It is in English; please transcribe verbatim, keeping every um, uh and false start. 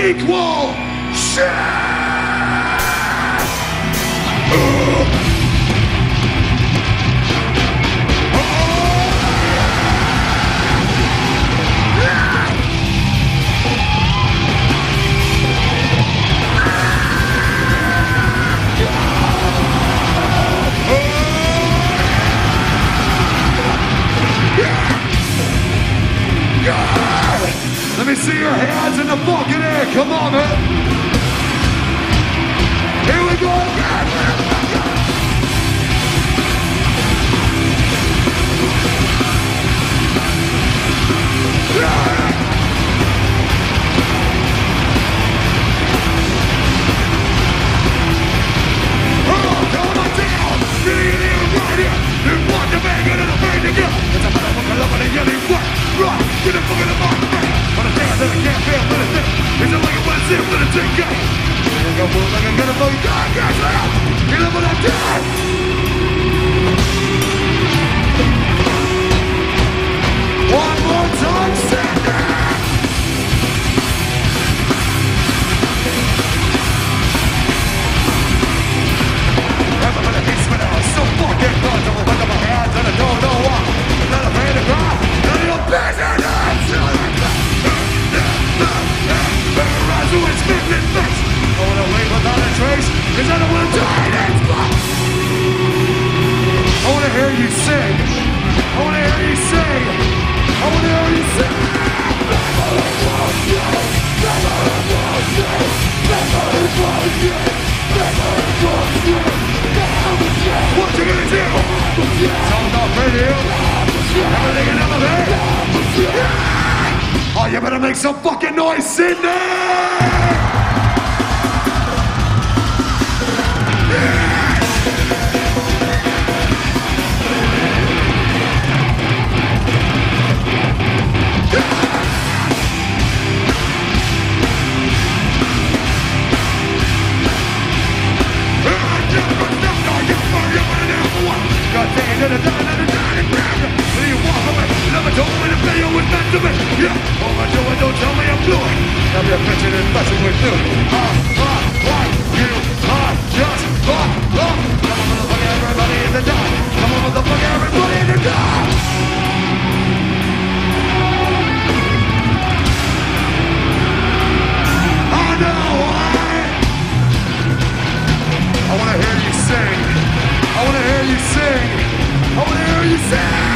equal shit. Let me see your hands in the fucking air. Come on, man. Here we go. Oh, come on down. Get in here right here. You want to make it in the brain again. It's a motherfucker loving the yelling what? Right. Get the fucking in my face. But I can't, I can't feel, but it's it. It's like a one zip, but it's a game. I'm gonna move like I'm gonna move. God, God, God. You know what I'm doing? One more time, stand there. Everybody keeps me now. So fucking comfortable. Look at my hands and I don't know why. I'm not afraid to cry. None of your business. To its fifth face. I wanna wait without a trace, cause I don't wanna die in its box. I wanna hear you sing. I wanna hear you sing. I wanna hear you sing. What you gonna do? Sound off radio. Everything in elevator. Oh, you better make some fucking noise, Sydney! God dang it, da da da da da da. When you walk away, never told me the video was meant to be. Yeah, overdo it, don't tell me I'm fluid. Now you're pitching and messing with you. Ah, ah, why you are just fuck up. Come on, motherfucker, everybody in the dark. Come on, motherfucker, everybody in the dark. I know why. I wanna hear you sing. I wanna hear you sing. I wanna hear you sing.